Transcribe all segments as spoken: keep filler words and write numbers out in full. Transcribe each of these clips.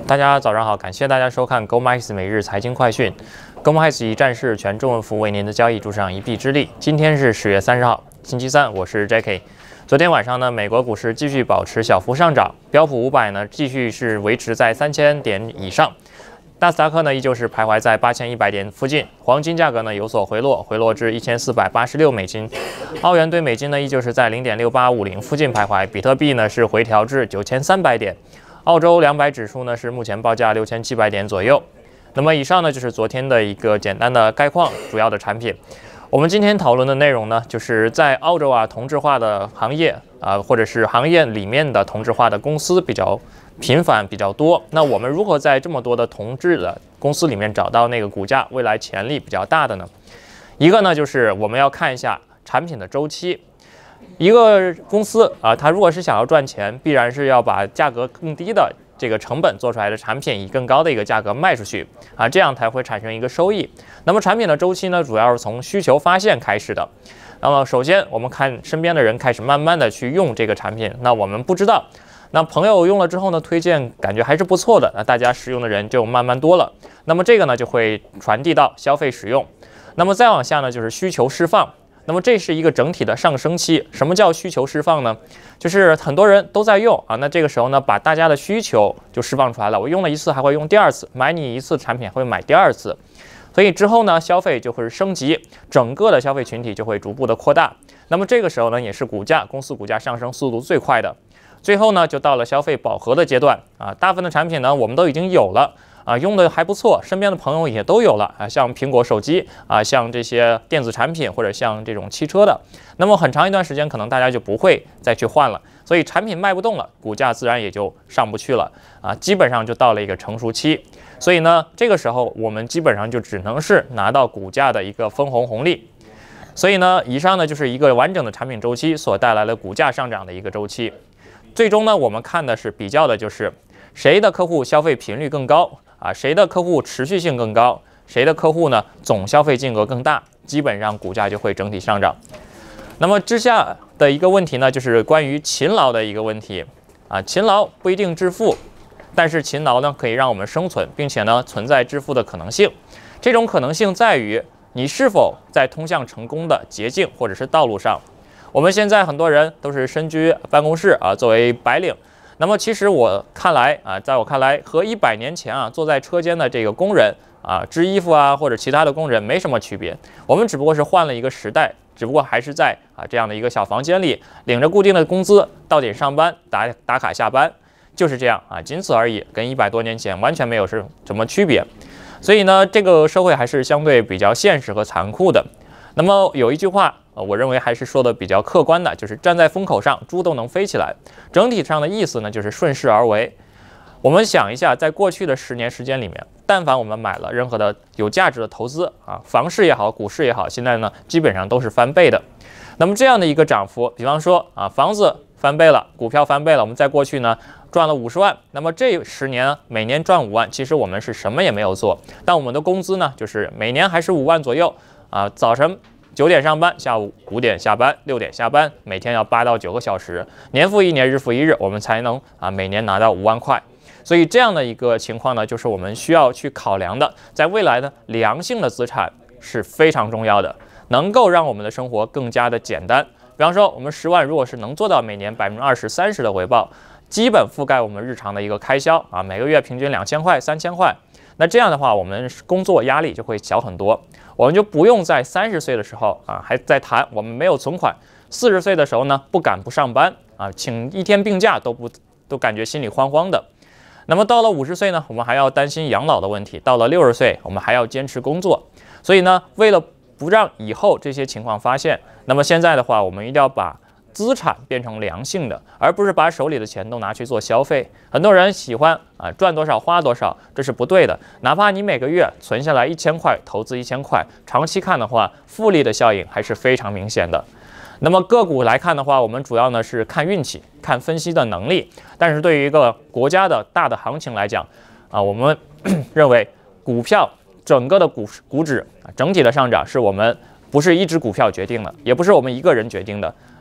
大家早上好，感谢大家收看 gomarkets 每日财经快讯。gomarkets 一站式全中文服务，为您的交易助上一臂之力。今天是十月三十号，星期三，我是 Jackie。昨天晚上呢，美国股市继续保持小幅上涨，标普五百呢继续是维持在三千点以上，纳斯达克呢依旧是徘徊在八千一百点附近，黄金价格呢有所回落，回落至一千四百八十六美金，澳元对美金呢依旧是在 零点六八五零附近徘徊，比特币呢是回调至九千三百点。澳洲两百指数呢是目前报价六千七百点左右。那么以上呢就是昨天的一个简单的概况，主要的产品。我们今天讨论的内容呢，就是在澳洲啊同质化的行业啊、呃，或者是行业里面的同质化的公司比较频繁比较多。那我们如何在这么多的同质的公司里面找到那个股价未来潜力比较大的呢？一个呢就是我们要看一下产品的周期。一个公司啊，它如果是想要赚钱，必然是要把价格更低的这个成本做出来的产品以更高的一个价格卖出去啊，这样才会产生一个收益。那么产品的周期呢，主要是从需求发现开始的。那么首先我们看身边的人开始慢慢的去用这个产品，那我们不知道，那朋友用了之后呢，推荐感觉还是不错的，那大家使用的人就慢慢多了。那么这个呢就会传递到消费使用。那么再往下呢就是需求释放。那么这是一个整体的上升期。什么叫需求释放呢？就是很多人都在用啊，那这个时候呢，把大家的需求就释放出来了。我用了一次还会用第二次，买你一次产品会买第二次，所以之后呢，消费就会升级，整个的消费群体就会逐步的扩大。那么这个时候呢，也是股价公司股价上升速度最快的。最后呢，就到了消费饱和的阶段啊，大部分的产品呢，我们都已经有了。啊，用的还不错，身边的朋友也都有了啊，像苹果手机啊，像这些电子产品或者像这种汽车的，那么很长一段时间可能大家就不会再去换了，所以产品卖不动了，股价自然也就上不去了啊，基本上就到了一个成熟期。所以呢，这个时候我们基本上就只能是拿到股价的一个分红红利。所以呢，以上呢就是一个完整的产品周期所带来的股价上涨的一个周期。最终呢，我们看的是比较的就是谁的客户消费频率更高。啊，谁的客户持续性更高，谁的客户呢总消费金额更大，基本上股价就会整体上涨。那么之下的一个问题呢，就是关于勤劳的一个问题啊，勤劳不一定致富，但是勤劳呢可以让我们生存，并且呢存在致富的可能性。这种可能性在于你是否在通向成功的捷径或者是道路上。我们现在很多人都是身居办公室啊，作为白领。那么其实我看来啊，在我看来，和一百年前啊坐在车间的这个工人啊织衣服啊或者其他的工人没什么区别，我们只不过是换了一个时代，只不过还是在啊这样的一个小房间里，领着固定的工资，到点上班，打打卡下班，就是这样啊，仅此而已，跟一百多年前完全没有是什么区别。所以呢，这个社会还是相对比较现实和残酷的。那么有一句话，呃，我认为还是说的比较客观的，就是站在风口上，猪都能飞起来。整体上的意思呢，就是顺势而为。我们想一下，在过去的十年时间里面，但凡我们买了任何的有价值的投资啊，房市也好，股市也好，现在呢基本上都是翻倍的。那么这样的一个涨幅，比方说啊，房子翻倍了，股票翻倍了，我们在过去呢赚了五十万，那么这十年每年赚五万，其实我们是什么也没有做，但我们的工资呢，就是每年还是五万左右。啊，早晨九点上班，下午五点下班，六点下班，每天要八到九个小时，年复一年，日复一日，我们才能啊每年拿到五万块。所以这样的一个情况呢，就是我们需要去考量的，在未来呢，良性的资产是非常重要的，能够让我们的生活更加的简单。比方说，我们十万如果是能做到每年百分之二十、三十的回报，基本覆盖我们日常的一个开销啊，每个月平均两千块、三千块。那这样的话，我们工作压力就会小很多，我们就不用在三十岁的时候啊还在谈我们没有存款，四十岁的时候呢不敢不上班啊，请一天病假都不都感觉心里慌慌的。那么到了五十岁呢，我们还要担心养老的问题；到了六十岁，我们还要坚持工作。所以呢，为了不让以后这些情况发现，那么现在的话，我们一定要把资产变成良性的，而不是把手里的钱都拿去做消费。很多人喜欢啊赚多少花多少，这是不对的。哪怕你每个月存下来一千块，投资一千块，长期看的话，复利的效应还是非常明显的。那么个股来看的话，我们主要呢是看运气，看分析的能力。但是对于一个国家的大的行情来讲，啊，我们认为股票整个的股股指整体的上涨是我们不是一只股票决定的，也不是我们一个人决定的。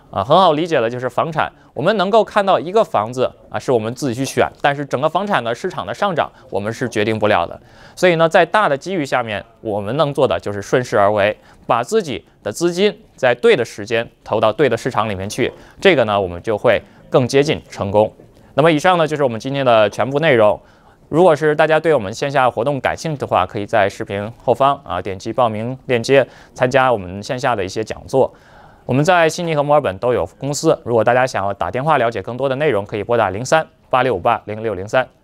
啊，很好理解的就是房产，我们能够看到一个房子啊，是我们自己去选，但是整个房产的市场的上涨，我们是决定不了的。所以呢，在大的机遇下面，我们能做的就是顺势而为，把自己的资金在对的时间投到对的市场里面去，这个呢，我们就会更接近成功。那么以上呢，就是我们今天的全部内容。如果是大家对我们线下活动感兴趣的话，可以在视频后方啊点击报名链接，参加我们线下的一些讲座。我们在悉尼和墨尔本都有公司，如果大家想要打电话了解更多的内容，可以拨打零三八六五八零六零三。